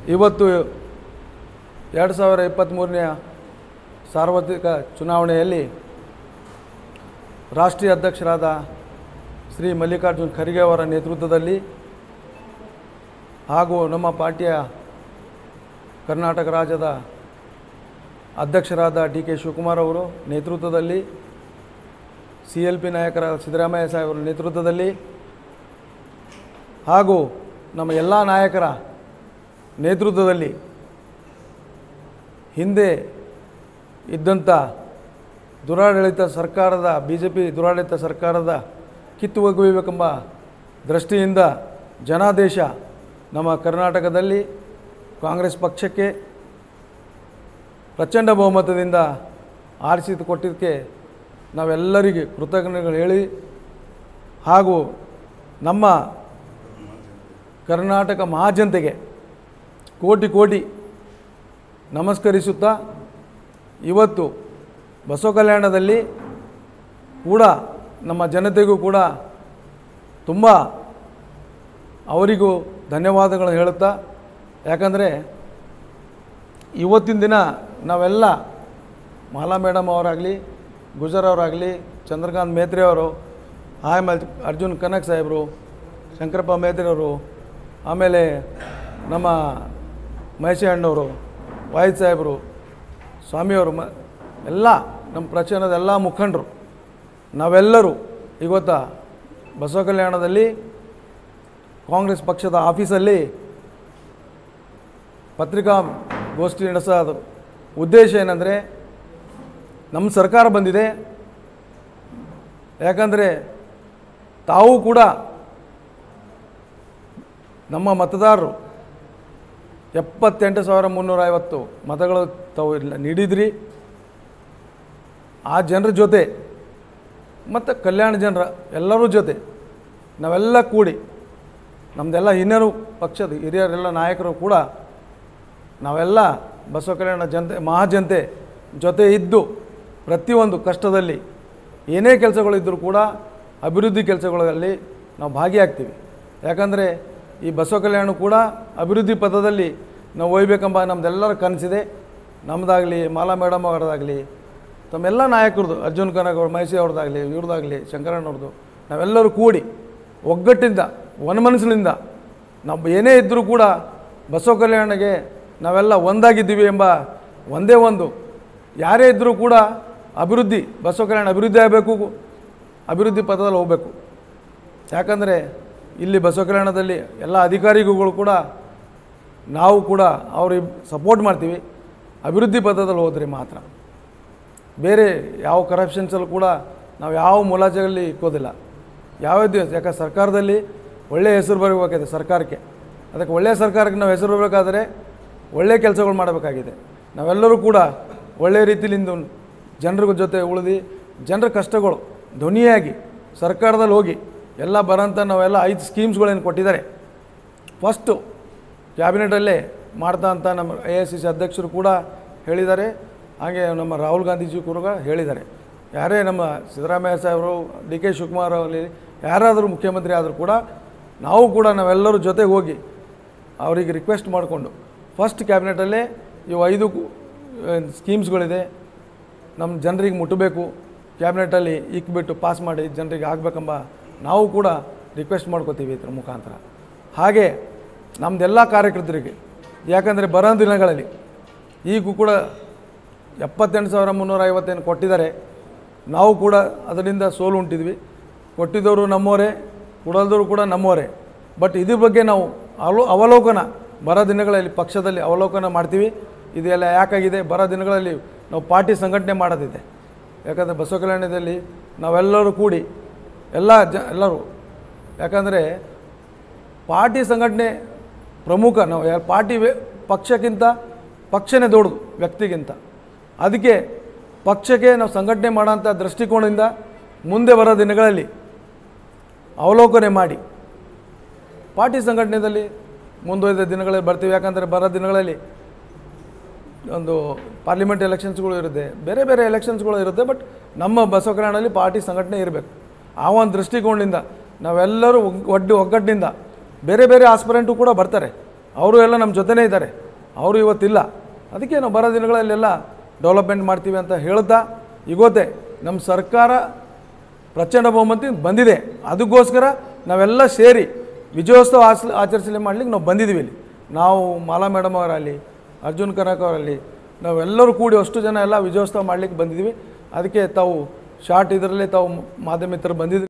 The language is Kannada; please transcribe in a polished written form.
ಇವತ್ತು 2023ನೇ ಸಾರ್ವತ್ರಿಕ ಚುನಾವಣೆಯಲ್ಲಿ ರಾಷ್ಟ್ರೀಯ ಅಧ್ಯಕ್ಷರಾದ ಶ್ರೀ ಮಲ್ಲಿಕಾರ್ಜುನ್ ಖರ್ಗೆ ಅವರ ನೇತೃತ್ವದಲ್ಲಿ ಹಾಗೂ ನಮ್ಮ ಪಾರ್ಟಿಯ ಕರ್ನಾಟಕ ರಾಜ್ಯದ ಅಧ್ಯಕ್ಷರಾದ ಡಿ ಕೆ ಶಿವಕುಮಾರ್ ಅವರು ನೇತೃತ್ವದಲ್ಲಿ CLP ನಾಯಕರಾದ ಸಿದ್ದರಾಮಯ್ಯ ಸಾಹೇಬರ ನೇತೃತ್ವದಲ್ಲಿ ಹಾಗೂ ನಮ್ಮ ಎಲ್ಲ ನಾಯಕರ ನೇತೃತ್ವದಲ್ಲಿ ಹಿಂದೆ ಇದ್ದಂಥ ದುರಾಡಳಿತ ಸರ್ಕಾರದ BJP ದುರಾಡಳಿತ ಸರ್ಕಾರದ ಕಿತ್ತು ಒಗೆಯಬೇಕೆಂಬ ದೃಷ್ಟಿಯಿಂದ ಜನಾದೇಶ ನಮ್ಮ ಕರ್ನಾಟಕದಲ್ಲಿ ಕಾಂಗ್ರೆಸ್ ಪಕ್ಷಕ್ಕೆ ಪ್ರಚಂಡ ಬಹುಮತದಿಂದ ಆರಿಸಿ ಕೊಟ್ಟಿದ್ದಕ್ಕೆ ನಾವೆಲ್ಲರಿಗೆ ಕೃತಜ್ಞತೆಗಳು ಹೇಳಿ ಹಾಗೂ ನಮ್ಮ ಕರ್ನಾಟಕ ಮಹಾಜನತೆಗೆ ಕೋಟಿ ಕೋಟಿ ನಮಸ್ಕರಿಸುತ್ತಾ ಇವತ್ತು ಬಸವ ಕಲ್ಯಾಣದಲ್ಲಿ ಕೂಡ ನಮ್ಮ ಜನತೆಗೂ ಕೂಡ ತುಂಬ ಅವರಿಗೂ ಧನ್ಯವಾದಗಳನ್ನು ಹೇಳುತ್ತಾ, ಯಾಕಂದರೆ ಇವತ್ತಿನ ದಿನ ನಾವೆಲ್ಲ ಮಾಲಾ ಮೇಡಮ್ ಅವರಾಗಲಿ, ಗುಜರ್ ಅವರಾಗಲಿ, ಚಂದ್ರಕಾಂತ್ ಮೇತ್ರಿ ಅವರು, ಆಮೇಲೆ ಅರ್ಜುನ್ ಕನಕ್ ಸಾಹೇಬರು, ಶಂಕರಪ್ಪ ಮೇತ್ರಿ ಅವರು, ಆಮೇಲೆ ನಮ್ಮ ಮಹೇಶ್ ಅಣ್ಣವರು, ವಾಹಿದ್ ಸಾಹೇಬರು, ಸ್ವಾಮಿಯವರು, ಎಲ್ಲ ನಮ್ಮ ಪ್ರಚಾರದ ಎಲ್ಲ ಮುಖಂಡರು ನಾವೆಲ್ಲರೂ ಇವತ್ತು ಬಸವ ಕಲ್ಯಾಣದಲ್ಲಿ ಕಾಂಗ್ರೆಸ್ ಪಕ್ಷದ ಆಫೀಸಲ್ಲಿ ಪತ್ರಿಕಾಗೋಷ್ಠಿ ನಡೆಸೋದು ಉದ್ದೇಶ ಏನಂದರೆ, ನಮ್ಮ ಸರ್ಕಾರ ಬಂದಿದೆ, ಯಾಕಂದರೆ ತಾವು ಕೂಡ ನಮ್ಮ ಮತದಾರರು 78,350 ಮತಗಳು ತಾವು ನೀಡಿದ್ರಿ. ಆ ಜನರ ಜೊತೆ ಮತ್ತು ಕಲ್ಯಾಣ ಜನರ ಎಲ್ಲರೂ ಜೊತೆ ನಾವೆಲ್ಲ ಕೂಡಿ ನಮ್ಮದೆಲ್ಲ ಹಿರಿಯರು ಪಕ್ಷದ ಹಿರಿಯರೆಲ್ಲ ನಾಯಕರು ಕೂಡ ನಾವೆಲ್ಲ ಬಸವ ಕಲ್ಯಾಣ ಜನತೆ ಮಹಾಜನತೆ ಜೊತೆ ಇದ್ದು ಪ್ರತಿಯೊಂದು ಕಷ್ಟದಲ್ಲಿ ಏನೇ ಕೆಲಸಗಳಿದ್ದರೂ ಕೂಡ ಅಭಿವೃದ್ಧಿ ಕೆಲಸಗಳಲ್ಲಿ ನಾವು ಭಾಗಿಯಾಗ್ತೀವಿ. ಯಾಕಂದರೆ ಈ ಬಸವ ಕಲ್ಯಾಣ ಕೂಡ ಅಭಿವೃದ್ಧಿ ಪಥದಲ್ಲಿ ನಾವು ಒಯ್ಯಬೇಕೆಂಬ ನಮ್ಮದೆಲ್ಲರ ಕನಸಿದೆ. ನಮ್ಮದಾಗಲಿ, ಮಾಲಾ ಮೇಡಮ್ ಅವರದಾಗಲಿ, ತಮ್ಮೆಲ್ಲ ನಾಯಕರದು, ಅರ್ಜುನ್ ಕನಕ್ ಅವ್ರು, ಮಹೇಶ್ ಅವ್ರದ್ದಾಗಲಿ, ಇವ್ರದ್ದಾಗಲಿ, ಶಂಕರಣ್ಣವ್ರದ್ದು, ನಾವೆಲ್ಲರೂ ಕೂಡಿ ಒಗ್ಗಟ್ಟಿಂದ ಮನಸ್ಸಿನಿಂದ ನಾವು ಏನೇ ಇದ್ದರೂ ಕೂಡ ಬಸವ ಕಲ್ಯಾಣಗೆ ನಾವೆಲ್ಲ ಒಂದಾಗಿದ್ದೀವಿ ಎಂಬ ಒಂದೇ ಒಂದು, ಯಾರೇ ಇದ್ದರೂ ಕೂಡ ಅಭಿವೃದ್ಧಿ, ಬಸವ ಕಲ್ಯಾಣ ಅಭಿವೃದ್ಧಿ ಆಗಬೇಕು, ಅಭಿವೃದ್ಧಿ ಪಥದಲ್ಲಿ ಹೋಗಬೇಕು. ಯಾಕಂದರೆ ಇಲ್ಲಿ ಬಸವ ಕಲ್ಯಾಣದಲ್ಲಿ ಎಲ್ಲ ಅಧಿಕಾರಿಗಳು ಕೂಡ ನಾವು ಕೂಡ ಅವ್ರಿಗೆ ಸಪೋರ್ಟ್ ಮಾಡ್ತೀವಿ. ಅಭಿವೃದ್ಧಿ ಪಥದಲ್ಲಿ ಹೋದರೆ ಮಾತ್ರ, ಬೇರೆ ಯಾವ ಕರಪ್ಷನ್ಸಲ್ಲೂ ಕೂಡ ನಾವು ಯಾವ ಮುಲಾಜಿಯಲ್ಲಿ ಇಕ್ಕೋದಿಲ್ಲ. ಯಾವ್ದು, ಯಾಕೆ ಸರ್ಕಾರದಲ್ಲಿ ಒಳ್ಳೆಯ ಹೆಸರು ಬರಬೇಕಾಗಿದೆ ಸರ್ಕಾರಕ್ಕೆ. ಅದಕ್ಕೆ ಒಳ್ಳೆಯ ಸರ್ಕಾರಕ್ಕೆ ನಾವು ಹೆಸರು ಬರಬೇಕಾದ್ರೆ ಒಳ್ಳೆಯ ಕೆಲಸಗಳು ಮಾಡಬೇಕಾಗಿದೆ. ನಾವೆಲ್ಲರೂ ಕೂಡ ಒಳ್ಳೆಯ ರೀತಿಯಿಂದ ಜನರ ಜೊತೆ ಉಳಿದು ಜನರ ಕಷ್ಟಗಳು ಧ್ವನಿಯಾಗಿ ಸರ್ಕಾರದಲ್ಲಿ ಹೋಗಿ ಎಲ್ಲ ಬರೋಂಥ ನಾವೆಲ್ಲ 5 ಸ್ಕೀಮ್ಸ್ಗಳೇನು ಕೊಟ್ಟಿದ್ದಾರೆ. ಫಸ್ಟು ಕ್ಯಾಬಿನೆಟಲ್ಲೇ ಮಾಡ್ತಾ ಅಂತ ನಮ್ಮ AICC ಅಧ್ಯಕ್ಷರು ಕೂಡ ಹೇಳಿದ್ದಾರೆ. ಹಾಗೆ ನಮ್ಮ ರಾಹುಲ್ ಗಾಂಧೀಜಿ ಕೂಡ ಹೇಳಿದ್ದಾರೆ. ಯಾರೇ ನಮ್ಮ ಸಿದ್ದರಾಮಯ್ಯ ಸಾಹೇಬರು, ಡಿ ಕೆ ಶಿವಕುಮಾರ್ ಅವರಲ್ಲಿ ಯಾರಾದರೂ ಮುಖ್ಯಮಂತ್ರಿ ಆದರೂ ಕೂಡ ನಾವು ಕೂಡ ನಾವೆಲ್ಲರೂ ಜೊತೆಗೆ ಹೋಗಿ ಅವರಿಗೆ ರಿಕ್ವೆಸ್ಟ್ ಮಾಡಿಕೊಂಡು ಫಸ್ಟ್ ಕ್ಯಾಬಿನೆಟಲ್ಲೇ ಇವು 5 ಸ್ಕೀಮ್ಸ್ಗಳಿದೆ, ನಮ್ಮ ಜನರಿಗೆ ಮುಟ್ಟಬೇಕು, ಕ್ಯಾಬಿನೆಟಲ್ಲಿ ಇಕ್ಬಿಟ್ಟು ಪಾಸ್ ಮಾಡಿ ಜನರಿಗೆ ಆಗಬೇಕೆಂಬ ನಾವು ಕೂಡ ರಿಕ್ವೆಸ್ಟ್ ಮಾಡ್ಕೋತೀವಿ ಇದರ ಮುಖಾಂತರ. ಹಾಗೆ ನಮ್ಮದೆಲ್ಲ ಕಾರ್ಯಕರ್ತರಿಗೆ, ಯಾಕಂದರೆ ಬರೋ ದಿನಗಳಲ್ಲಿ ಈಗೂ ಕೂಡ 78,350 ಕೊಟ್ಟಿದ್ದಾರೆ. ನಾವು ಕೂಡ ಅದರಿಂದ ಸೋಲು ಉಂಟಿದ್ವಿ. ಕೊಟ್ಟಿದ್ದವರು ನಮ್ಮವರೇ, ಕೊಡಲ್ದವರು ಕೂಡ ನಮ್ಮವರೇ. ಬಟ್ ಇದ್ರ ಬಗ್ಗೆ ನಾವು ಅವಲೋಕನ ಬರೋ ದಿನಗಳಲ್ಲಿ ಪಕ್ಷದಲ್ಲಿ ಅವಲೋಕನ ಮಾಡ್ತೀವಿ. ಇದೆಲ್ಲ ಯಾಕಾಗಿದೆ, ಬರೋ ದಿನಗಳಲ್ಲಿ ನಾವು ಪಾರ್ಟಿ ಸಂಘಟನೆ ಮಾಡೋದಿದೆ. ಯಾಕಂದರೆ ಬಸವ ಕಲ್ಯಾಣದಲ್ಲಿ ನಾವೆಲ್ಲರೂ ಕೂಡಿ ಎಲ್ಲರೂ, ಯಾಕಂದರೆ ಪಾರ್ಟಿ ಸಂಘಟನೆ ಪ್ರಮುಖ. ನಾವು ಪಾರ್ಟಿ ಪಕ್ಷಕ್ಕಿಂತ ಪಕ್ಷನೇ ದೊಡ್ಡದು ವ್ಯಕ್ತಿಗಿಂತ. ಅದಕ್ಕೆ ಪಕ್ಷಕ್ಕೆ ನಾವು ಸಂಘಟನೆ ಮಾಡೋಂಥ ದೃಷ್ಟಿಕೋನದಿಂದ ಮುಂದೆ ಬರೋ ದಿನಗಳಲ್ಲಿ ಅವಲೋಕನೆ ಮಾಡಿ ಪಾರ್ಟಿ ಸಂಘಟನೆಯಲ್ಲಿ ಮುಂದುವರಿದ ದಿನಗಳಲ್ಲಿ ಬರ್ತೀವಿ. ಯಾಕಂದರೆ ಬರೋ ದಿನಗಳಲ್ಲಿ ಒಂದು ಪಾರ್ಲಿಮೆಂಟ್ ಎಲೆಕ್ಷನ್ಸ್ಗಳು ಇರುತ್ತೆ, ಬೇರೆ ಬೇರೆ ಎಲೆಕ್ಷನ್ಸ್ಗಳು ಇರುತ್ತೆ. ಬಟ್ ನಮ್ಮ ಬಸವ ಕಲ್ಯಾಣದಲ್ಲಿ ಪಾರ್ಟಿ ಸಂಘಟನೆ ಇರಬೇಕು. ಆ ಒಂದು ದೃಷ್ಟಿಕೋನದಿಂದ ನಾವೆಲ್ಲರೂ ಒಗ್ಗಟ್ಟಿನಿಂದ ಬೇರೆ ಬೇರೆ ಆಸ್ಪಿರೆಂಟು ಕೂಡ ಬರ್ತಾರೆ. ಅವರು ಎಲ್ಲ ನಮ್ಮ ಜೊತೆನೇ ಇದ್ದಾರೆ, ಅವರು ಇವತ್ತಿಲ್ಲ. ಅದಕ್ಕೆ ನಾವು ಬರೋ ದಿನಗಳಲ್ಲೆಲ್ಲ ಡೆವಲಪ್ಮೆಂಟ್ ಮಾಡ್ತೀವಿ ಅಂತ ಹೇಳ್ತಾ, ಈಗೋತೆ ನಮ್ಮ ಸರ್ಕಾರ ಪ್ರಚಂಡ ಬಹುಮತ ಬಂದಿದೆ. ಅದಕ್ಕೋಸ್ಕರ ನಾವೆಲ್ಲ ಸೇರಿ ವಿಜಯೋತ್ಸವ ಆಚರಿಸಲಿ ಮಾಡಲಿಕ್ಕೆ ನಾವು ಬಂದಿದ್ದೀವಿ. ಇಲ್ಲಿ ನಾವು ಮಾಲಾ ಮೇಡಮ್ ಅವರಲ್ಲಿ, ಅರ್ಜುನ್ ಕನಕ್ ಅವರಲ್ಲಿ, ನಾವೆಲ್ಲರೂ ಕೂಡಿ ಅಷ್ಟು ಜನ ಎಲ್ಲ ವಿಜಯೋತ್ಸವ ಮಾಡಲಿಕ್ಕೆ ಬಂದಿದ್ದೀವಿ. ಅದಕ್ಕೆ ತಾವು ಶಾರ್ಟ್ ಇದರಲ್ಲೇ ತಾವು ಮಾಧ್ಯಮ ಮಿತ್ರರು ಬಂದಿದ್ದೀವಿ.